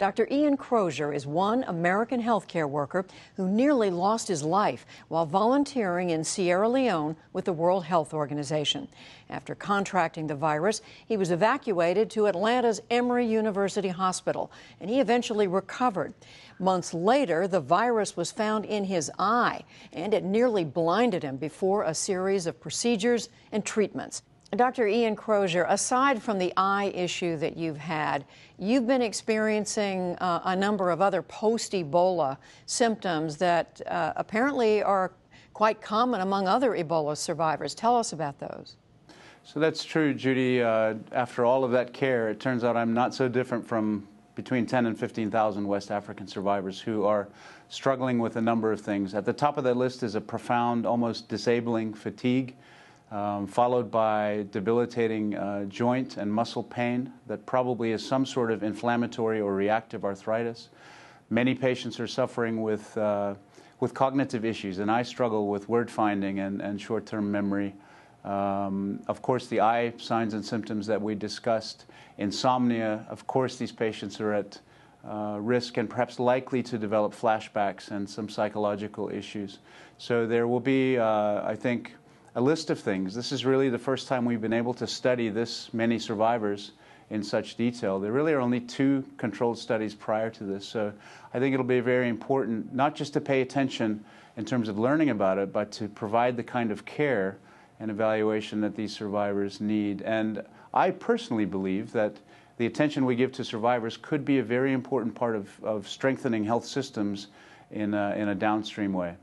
Dr. Ian Crozier is one American healthcare worker who nearly lost his life while volunteering in Sierra Leone with the World Health Organization. After contracting the virus, he was evacuated to Atlanta's Emory University Hospital, and he eventually recovered. Months later, the virus was found in his eye, and it nearly blinded him before a series of procedures and treatments. Dr. Ian Crozier, aside from the eye issue that you've had, you've been experiencing a number of other post-Ebola symptoms that apparently are quite common among other Ebola survivors. Tell us about those. So that's true, Judy. After all of that care, it turns out I'm not so different from between 10 and 15,000 West African survivors who are struggling with a number of things. At the top of that list is a profound, almost disabling fatigue, followed by debilitating joint and muscle pain that probably is some sort of inflammatory or reactive arthritis. Many patients are suffering with cognitive issues, and I struggle with word finding and short-term memory. Of course, the eye signs and symptoms that we discussed. Insomnia, of course, these patients are at risk and perhaps likely to develop flashbacks and some psychological issues. So there will be, I think, a list of things. This is really the first time we've been able to study this many survivors in such detail. There really are only 2 controlled studies prior to this, so I think it'll be very important not just to pay attention in terms of learning about it, but to provide the kind of care and evaluation that these survivors need. And I personally believe that the attention we give to survivors could be a very important part of strengthening health systems in a downstream way.